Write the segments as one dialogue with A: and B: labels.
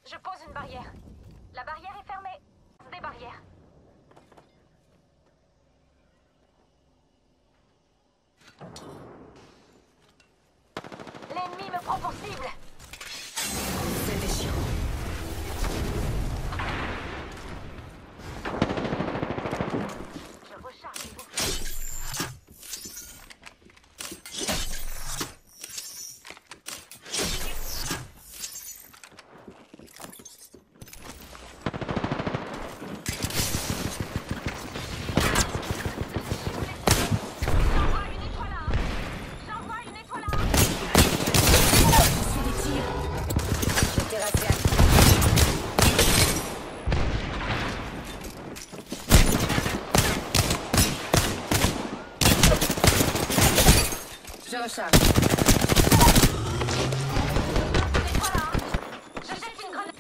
A: Je pose une barrière. La barrière est fermée. Des barrières. L'ennemi me prend pour cible.
B: C'est déchirant.
A: Je recharge les boucliers.
B: Je recharge.
A: Je jette une grenade.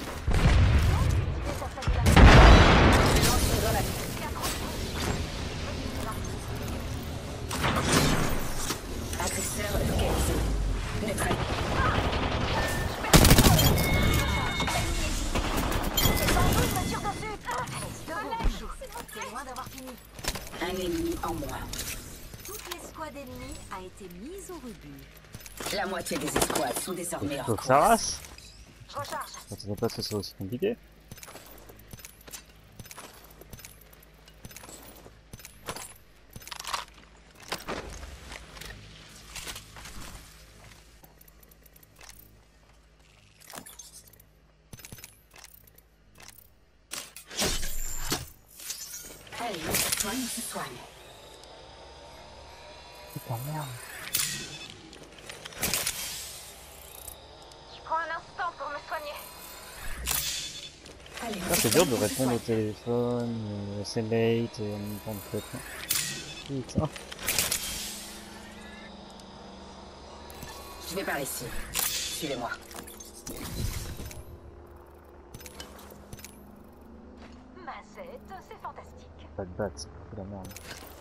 B: Je lance une grenade. Agresseur localisé. Neutralisé.
A: Me tire dessus.
C: C'est loin d'avoir fini.
B: Un ennemi en moins.
C: Toute l'escouade ennemie a été mise au rebut.
B: La moitié des escouades sont désormais hors
D: Faut que
B: course.
D: ça rase.
A: Je recharge.
D: Je ne pas que ce soit aussi compliqué.
B: Allez, on se soigne, on se soigne.
D: Putain merde.
A: Je prends un instant pour me soigner.
B: Allez, on
D: Ah,
B: se
D: c'est dur
B: soigne,
D: de
B: on se
D: répondre au
B: soigne.
D: téléphone, c'est late et en même temps de fait. Putain.
B: Je vais par ici. Suivez-moi.
A: Mazette, c'est fantastique.
D: Pas de batte, c'est la merde.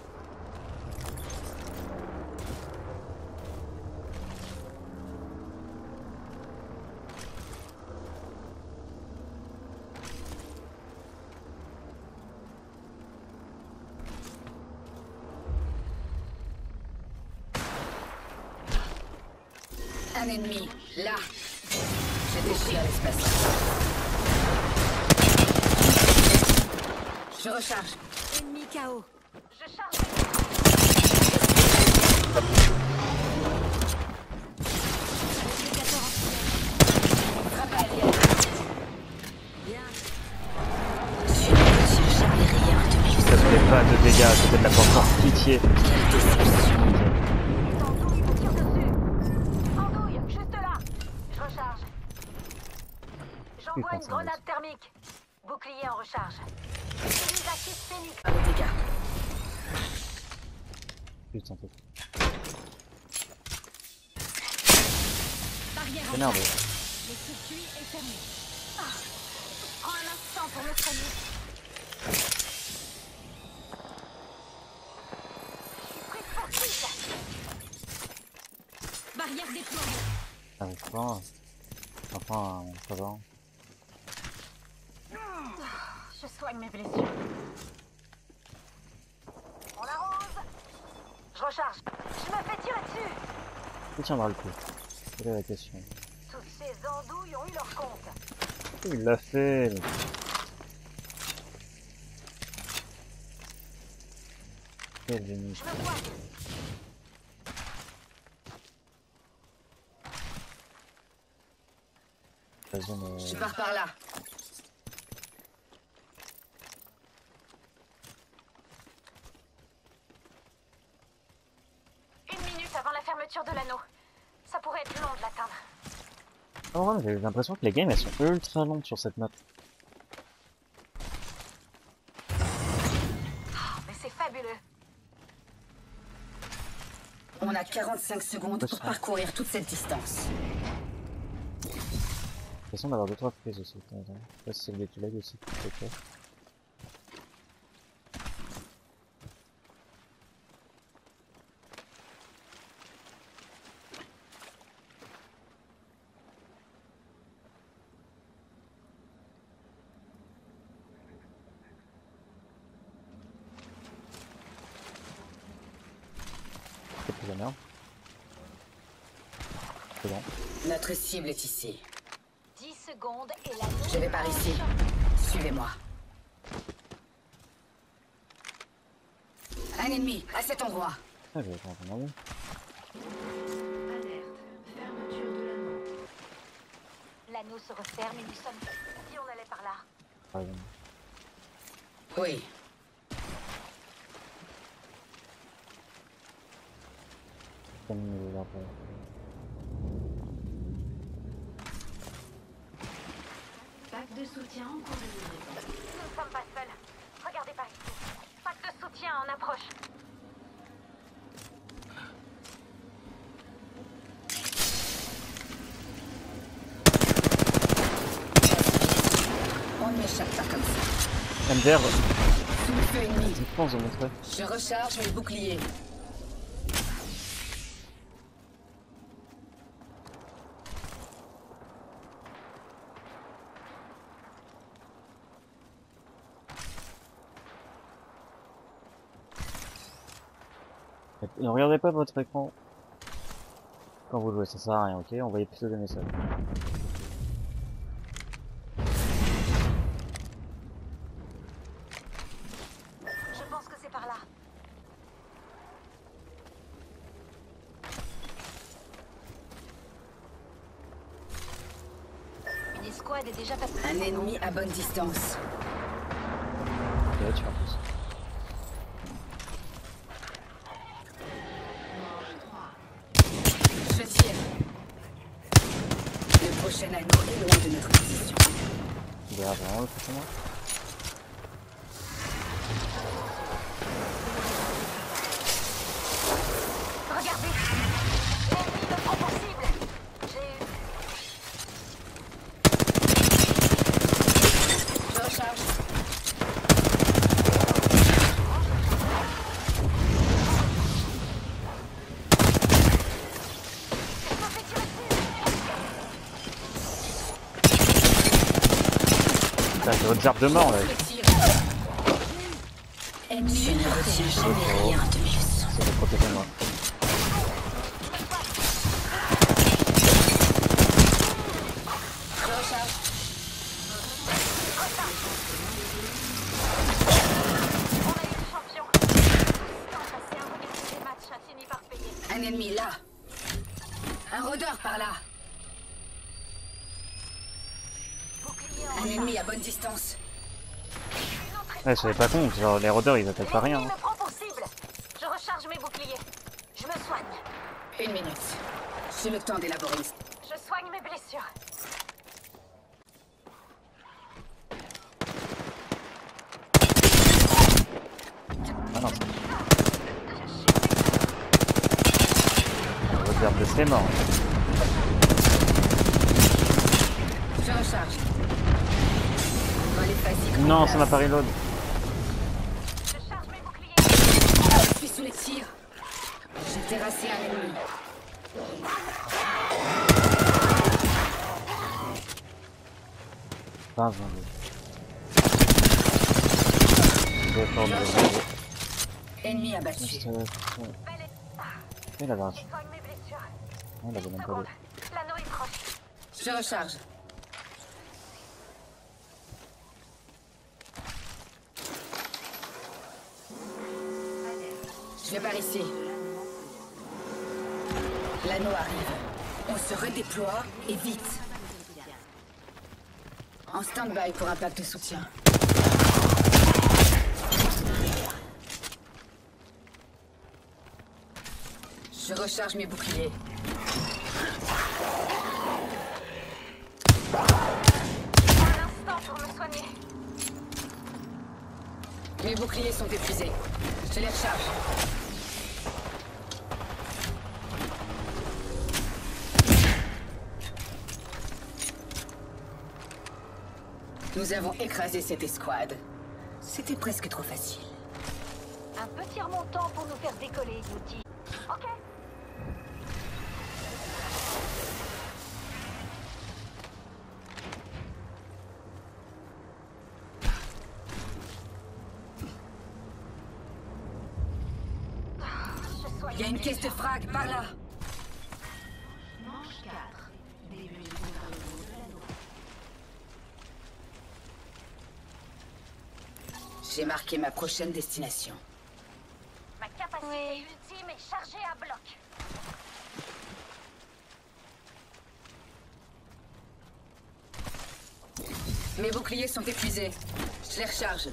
B: Un ennemi, là. Je déchire l'espace. Je recharge.
C: Ennemi KO.
A: Je charge.
B: Frappe aérienne.
C: Bien.
B: Je ne jamais rien de mieux.
D: Ça fait pas de dégâts à côté de la porte, par pitié.
B: Quelle déception.
A: Andouille me tire dessus. Andouille, juste là. Je recharge. J'envoie
D: Putain,
A: une
D: ça
A: grenade thermique. Bouclier en recharge. Utilise la kit Phoenix.
B: Pas de dégâts.
D: Putain, t'es
C: Barrière en
D: énervé.
C: place. Le circuit est fermé.
A: Prends un instant pour me soigner. Je suis prise pour cible.
C: Barrière déployée.
D: Arrive pas. Enfin, ça va.
A: Je soigne mes blessures. On arrose. Je recharge. Je me fais tirer dessus.
D: Qui tiendra le coup? Quelle est la question?
A: Toutes ces andouilles ont eu leur compte.
D: Il l'a fait. Mais... Quel génie.
A: Je me soigne.
D: La zone,
B: Je pars par là.
A: Une minute avant la fermeture de l'anneau. Ça pourrait être long de l'atteindre.
D: Oh, j'ai l'impression que les games elles sont ultra longues sur cette map.
A: Mais c'est fabuleux.
B: On a 45 secondes pour parcourir toute cette distance.
D: J'ai l'impression d'avoir 2-3 prises aussi. Attends, attends. Je sais pas si c'est le détulag aussi. Peut-être. C'est la merde. C'est bon.
B: Notre cible est ici.
A: 10 secondes et la
B: Je vais par ici. Suivez-moi. Un ennemi, à cet endroit.
D: Ah, j'avais pas entendu.
C: Alerte. Fermeture de l'anneau.
A: L'anneau se referme et nous sommes... Si on allait par là.
D: Par exemple.
B: Oui.
D: Comme il est là, pour-
C: Pack de soutien en cours de livraison.
A: Nous ne sommes pas seuls. Regardez par ici. Pack de soutien en approche.
B: On ne m'échappe pas comme ça.
D: MDR,
B: Sous le feu ennemi.
D: je pense, de montrer.
B: Je recharge mes boucliers.
D: Ne regardez pas votre écran quand vous jouez, ça sert à rien, ok? Envoyez plutôt des messages.
A: Je pense que c'est par là. Une escouade est déjà passée.
B: Un ennemi à bonne distance.
D: Ok, tu vas en plus.
B: Je tire. Le prochain anneau est loin de notre position.
D: Il doit y avoir vraiment le prochain moi.
A: Regardez. L'ennemi ne prend possible.
B: Je recharge.
D: Putain, c'est votre gerbe de mort là.
B: Je tire. Ennemi, je ne retiens jamais rien de mieux.
D: C'est de protéger moi.
B: Je recharge.
A: On a eu le champion. Tant passé un revirement des matchs a fini par payer.
B: Un ennemi là. Un rôdeur par là.
A: Bouclier
B: Un ennemi à bonne distance.
D: Ouais, je savais pas con, genre les rôdeurs ils attaquent pas rien.
A: L'ennemi
D: Hein.
A: me prend pour cible. Je recharge mes boucliers. Je me soigne.
B: 1 minute. J'ai le temps d'élaborer.
A: Je soigne mes blessures.
D: Ah non. Votre gerbe de c'est mort.
B: Je recharge. Relais basique en
D: Non,
B: place.
D: ça m'a pas reload.
A: Je charge mes boucliers.
B: Je suis sous les tirs. J'ai terrassé un ennemi.
D: Pas vendu. D'accord,
B: Ennemi abattu.
D: il avait un...
A: Je soigne mes blessures.
D: Il avait même pas
A: Seconde.
D: de...
A: L'anneau est proche.
B: Je recharge. Je vais par ici. L'anneau arrive. On se redéploie et vite. En stand-by pour un pack de soutien. Je recharge mes boucliers.
A: Un instant pour me soigner.
B: Mes boucliers sont épuisés. Je les recharge. Nous avons écrasé cette escouade. C'était presque trop facile.
A: Un petit remontant pour nous faire décoller, Yuti. Ok. Je soigne
B: Il y a une caisse de frag par là.
C: Manche 4. Début du bombardement de l'anneau.
B: J'ai marqué ma prochaine destination.
A: Ma capacité ultime est chargée à bloc.
B: Mes boucliers sont épuisés. Je les recharge.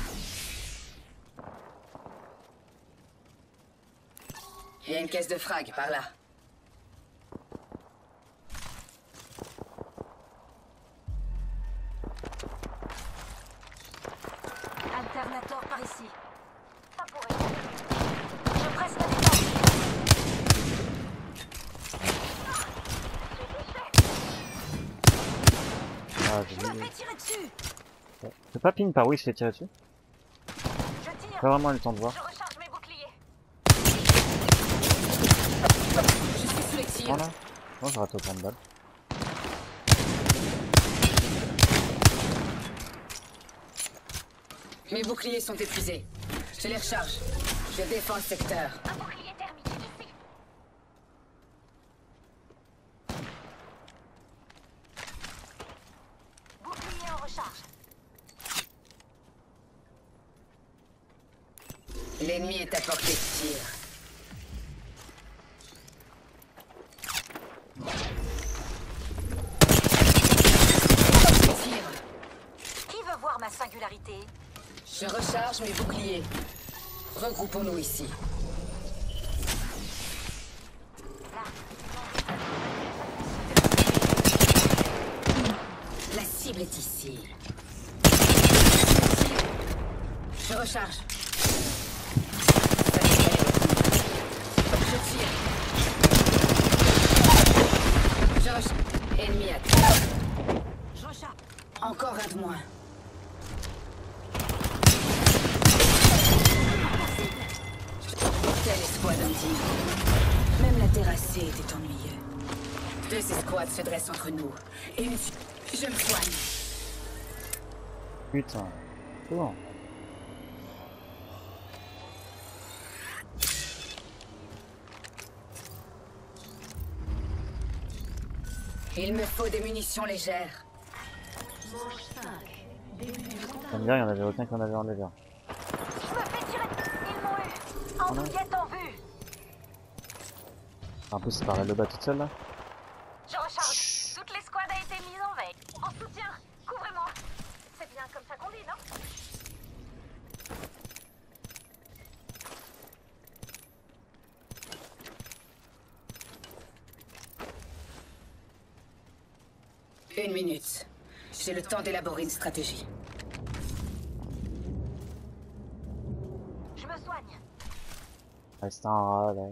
B: Il y a une caisse de frag par là.
C: Alternator par ici.
A: Ça pourrait. Je presse la défense.
D: Ah, j'ai
C: Je me
D: vu.
C: fais tirer dessus.
D: C'est pas ping par où il se fait tirer dessus?
A: Je tire.
D: Pas vraiment eu le temps de voir.
A: Je recharge mes boucliers.
B: Je suis sous les
D: Oh
B: tirs.
D: là. Non, je rate autant de balles.
B: Mes boucliers sont épuisés. Je les recharge. Je défends le secteur.
A: Un bouclier thermique ici. Bouclier en recharge.
B: L'ennemi est à portée de tir. Tire.
C: Qui veut voir ma singularité?
B: Je recharge mes boucliers. Regroupons-nous ici. La cible est ici. Je recharge. Je tire. Je recharge. Ennemi à terre.
C: Je recharge.
B: Encore un de moins. Quelle escouade intime. Même la terrassée était ennuyeux. 2 escouades se dressent entre nous. Et une... Je me soigne.
D: Putain. C'est bon.
B: Il me faut des munitions légères.
C: Manche 5. Début du bombardement.
D: Ça me dit, il y en avait aucun qu'on avait en léger.
A: Je me fais tirer. Ils m'ont eu. En douillette en vue.
D: En plus, c'est par là le bas toute seule là.
A: Je recharge. Toute l'escouade a été mise en veille. En soutien. Couvrez-moi. C'est bien comme ça qu'on dit, non?
B: Une minute. J'ai le temps d'élaborer une stratégie.
A: Je me soigne.
D: Reste un rat là.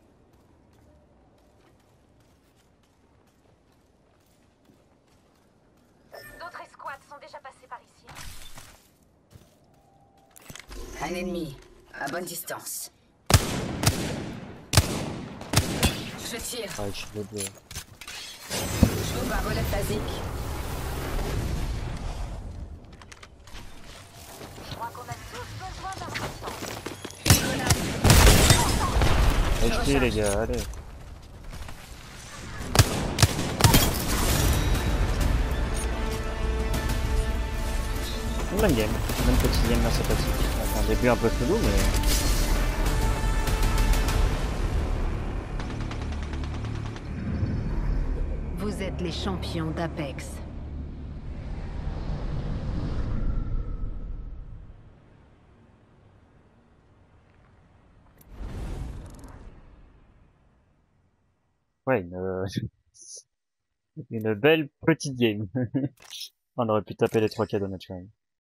A: D'autres escouades sont déjà passées par ici.
B: Un ennemi, à bonne distance. Je tire.
D: Ouais, je suis les deux.
B: J'ouvre un volet basique.
A: Je crois qu'on a tous besoin d'un résistant.
B: Une grenade.
D: HP les gars, allez. Même game, même petit game là sympathique. Avec un début un peu flou mais...
E: Vous êtes les champions d'Apex.
D: Ouais, une belle petite game. On aurait pu taper les 3 cadeaux naturellement.